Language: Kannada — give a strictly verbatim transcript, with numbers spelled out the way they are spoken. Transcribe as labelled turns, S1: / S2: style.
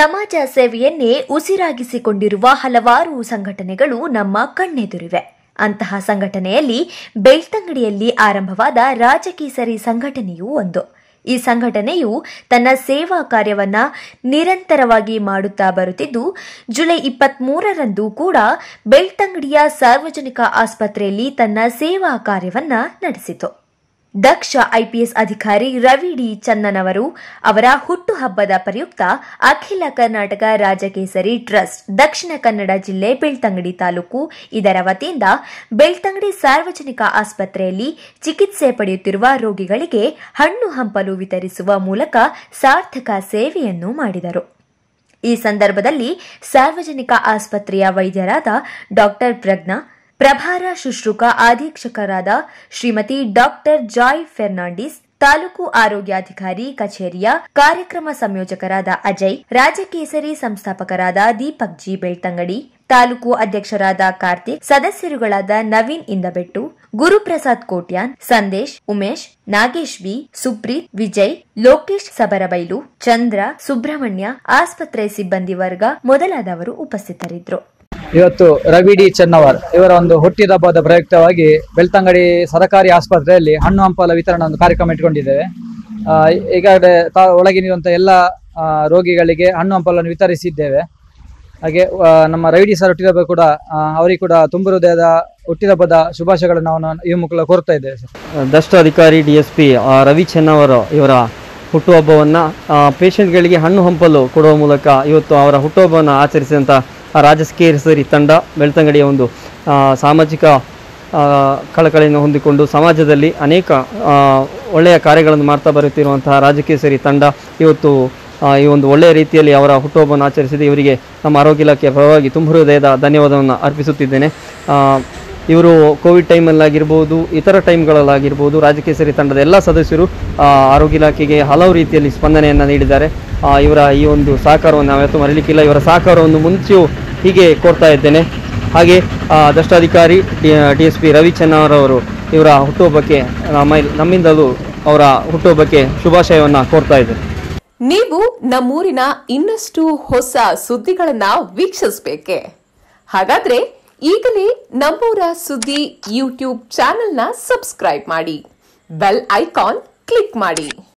S1: ಸಮಾಜ ಸೇವೆಯನ್ನೇ ಉಸಿರಾಗಿಸಿಕೊಂಡಿರುವ ಹಲವಾರು ಸಂಘಟನೆಗಳು ನಮ್ಮ ಕಣ್ಣೆದುರಿವೆ. ಅಂತಹ ಸಂಘಟನೆಯಲ್ಲಿ ಬೆಳ್ತಂಗಡಿಯಲ್ಲಿ ಆರಂಭವಾದ ರಾಜಕೇಸರಿ ಸಂಘಟನೆಯೂ ಒಂದು. ಈ ಸಂಘಟನೆಯು ತನ್ನ ಸೇವಾ ಕಾರ್ಯವನ್ನ ನಿರಂತರವಾಗಿ ಮಾಡುತ್ತಾ ಬರುತ್ತಿದ್ದು, ಜುಲೈ ಇಪ್ಪತ್ಮೂರರಂದು ಕೂಡ ಬೆಳ್ತಂಗಡಿಯ ಸಾರ್ವಜನಿಕ ಆಸ್ಪತ್ರೆಯಲ್ಲಿ ತನ್ನ ಸೇವಾ ಕಾರ್ಯವನ್ನ ನಡೆಸಿತು. ದಕ್ಷ ಐಪಿಎಸ್ ಅಧಿಕಾರಿ ರವಿ ಡಿ ಚನ್ನನವರು ಅವರ ಹುಟ್ಟುಹಬ್ಬದ ಪ್ರಯುಕ್ತ ಅಖಿಲ ಕರ್ನಾಟಕ ರಾಜಕೇಸರಿ ಟ್ರಸ್ಟ್ ದಕ್ಷಿಣ ಕನ್ನಡ ಜಿಲ್ಲೆ ಬೆಳ್ತಂಗಡಿ ತಾಲೂಕು ಇದರ ವತಿಯಿಂದ ಬೆಳ್ತಂಗಡಿ ಸಾರ್ವಜನಿಕ ಆಸ್ಪತ್ರೆಯಲ್ಲಿ ಚಿಕಿತ್ಸೆ ಪಡೆಯುತ್ತಿರುವ ರೋಗಿಗಳಿಗೆ ಹಣ್ಣು ಹಂಪಲು ವಿತರಿಸುವ ಮೂಲಕ ಸಾರ್ಥಕ ಸೇವೆಯನ್ನು ಮಾಡಿದರು. ಈ ಸಂದರ್ಭದಲ್ಲಿ ಸಾರ್ವಜನಿಕ ಆಸ್ಪತ್ರೆಯ ವೈದ್ಯರಾದ ಡಾಕ್ಟರ್ ಪ್ರಜ್ಞಾ, ಪ್ರಭಾರ ಶುಶ್ರೂಷಕ ಅಧೀಕ್ಷಕರಾದ ಶ್ರೀಮತಿ ಡಾಕ್ಟರ್ ಜಾಯ್ ಫೆರ್ನಾಂಡಿಸ್, ತಾಲೂಕು ಆರೋಗ್ಯಾಧಿಕಾರಿ ಕಚೇರಿಯ ಕಾರ್ಯಕ್ರಮ ಸಂಯೋಜಕರಾದ ಅಜಯ್, ರಾಜಕೇಸರಿ ಸಂಸ್ಥಾಪಕರಾದ ದೀಪಕ್ ಜಿ ಬೆಳ್ತಂಗಡಿ, ತಾಲೂಕು ಅಧ್ಯಕ್ಷರಾದ ಕಾರ್ತಿಕ್, ಸದಸ್ಯರುಗಳಾದ ನವೀನ್ ಇಂದಬೆಟ್ಟು, ಗುರುಪ್ರಸಾದ್ ಕೋಟ್ಯಾನ್, ಸಂದೇಶ್, ಉಮೇಶ್, ನಾಗೇಶ್ ವಿ, ಸುಪ್ರೀತ್, ವಿಜಯ್, ಲೋಕೇಶ್ ಸಬರಬೈಲು, ಚಂದ್ರ, ಸುಬ್ರಹ್ಮಣ್ಯ, ಆಸ್ಪತ್ರೆ ಸಿಬ್ಬಂದಿ ವರ್ಗ ಮೊದಲಾದವರು ಉಪಸ್ಥಿತರಿದ್ದರು.
S2: ಇವತ್ತು ರವಿ ಡಿ ಚನ್ನವರ್ ಇವರ ಒಂದು ಹುಟ್ಟಿದಬ್ಬದ ಪ್ರಯುಕ್ತವಾಗಿ ಬೆಳ್ತಂಗಡಿ ಸರ್ಕಾರಿ ಆಸ್ಪತ್ರೆಯಲ್ಲಿ ಹಣ್ಣು ಹಂಪಲ ವಿತರಣಾ ಒಂದು ಕಾರ್ಯಕ್ರಮ ಇಟ್ಕೊಂಡಿದ್ದೇವೆ. ಈಗಾಗಲೇ ತಾ ಒಳಗಿರುವಂತಹ ಎಲ್ಲ ರೋಗಿಗಳಿಗೆ ಹಣ್ಣು ಹಂಪಲನ್ನು ವಿತರಿಸಿದ್ದೇವೆ. ಹಾಗೆ ನಮ್ಮ ರವಿ ಡಿ ಸರ್ ಹುಟ್ಟಿದಬ್ಬ ಕೂಡ ಅವರಿಗೆ ಕೂಡ ತುಂಬ ಹೃದಯದ ಹುಟ್ಟಿದಬ್ಬದ ಶುಭಾಶಯಗಳನ್ನು ನಾವು ಈ ಮೂಲಕ ಕೋರ್ತಾ ಇದ್ದೇವೆ.
S3: ಸರ್, ದಷ್ಟ ಅಧಿಕಾರಿ D S P Ravi Channavar ಇವರ ಹುಟ್ಟುಹಬ್ಬವನ್ನು ಪೇಷಂಟ್ಗಳಿಗೆ ಹಣ್ಣು ಹಂಪಲು ಕೊಡುವ ಮೂಲಕ ಇವತ್ತು ಅವರ ಹುಟ್ಟುಹಬ್ಬವನ್ನು ಆಚರಿಸಿದಂಥ ರಾಜಕೇಸರಿ ತಂಡ ಬೆಳ್ತಂಗಡಿಯ ಒಂದು ಸಾಮಾಜಿಕ ಕಳಕಳಿಯನ್ನು ಹೊಂದಿಕೊಂಡು ಸಮಾಜದಲ್ಲಿ ಅನೇಕ ಒಳ್ಳೆಯ ಕಾರ್ಯಗಳನ್ನು ಮಾಡ್ತಾ ಬರುತ್ತಿರುವಂತಹ ರಾಜಕೇಸರಿ ತಂಡ ಇವತ್ತು ಈ ಒಂದು ಒಳ್ಳೆಯ ರೀತಿಯಲ್ಲಿ ಅವರ ಹುಟ್ಟುಹಬ್ಬವನ್ನು ಆಚರಿಸಿದೆ. ಇವರಿಗೆ ನಮ್ಮ ಆರೋಗ್ಯ ಇಲಾಖೆಯ ಪರವಾಗಿ ತುಂಬ ಹೃದಯದ ಧನ್ಯವಾದವನ್ನು ಅರ್ಪಿಸುತ್ತಿದ್ದೇನೆ. ಇವರು ಕೋವಿಡ್ ಟೈಮಲ್ಲಾಗಿರ್ಬೋದು, ಇತರ ಟೈಮ್ಗಳಲ್ಲಾಗಿರ್ಬೋದು ರಾಜಕೇಸರಿ ತಂಡದ ಎಲ್ಲ ಸದಸ್ಯರು ಆರೋಗ್ಯ ಇಲಾಖೆಗೆ ಹಲವು ರೀತಿಯಲ್ಲಿ ಸ್ಪಂದನೆಯನ್ನು ನೀಡಿದ್ದಾರೆ. ಇವರ ಈ ಒಂದು ಸಹಕಾರವನ್ನು ನಾವ್ಯಾವತ್ತೂ ಮರೀಲಿಕ್ಕಿಲ್ಲ. ಇವರ ಸಹಕಾರವನ್ನು ಮುಂಚೆಯೂ ಹೀಗೆ ಕೋರ್ತಾ ಇದ್ದೇನೆ. ಹಾಗೆ ದಷ್ಟಾಧಿಕಾರಿ ಡಿ ಎಸ್ ಪಿ ರವಿ ಚನ್ನವರವರು ಇವರ ಹುಟ್ಟುಹಬ್ಬಕ್ಕೆ ನಮ್ಮ ನಮ್ಮಿಂದಲೂ ಅವರ ಹುಟ್ಟುಹಬ್ಬಕ್ಕೆ ಶುಭಾಶಯವನ್ನು ಕೋರ್ತಾ ಇದ್ದೇನೆ.
S4: ನೀವು ನಮ್ಮೂರಿನ ಇನ್ನಷ್ಟು ಹೊಸ ಸುದ್ದಿಗಳನ್ನ ವೀಕ್ಷಿಸಬೇಕೆ? ಹಾಗಾದ್ರೆ ಈಗಲೇ ನಮ್ಮೂರ ಸುದ್ದಿ ಯೂಟ್ಯೂಬ್ ಚಾನೆಲ್ನ ಸಬ್ಸ್ಕ್ರೈಬ್ ಮಾಡಿ, ಬೆಲ್ ಐಕಾನ್ ಕ್ಲಿಕ್ ಮಾಡಿ.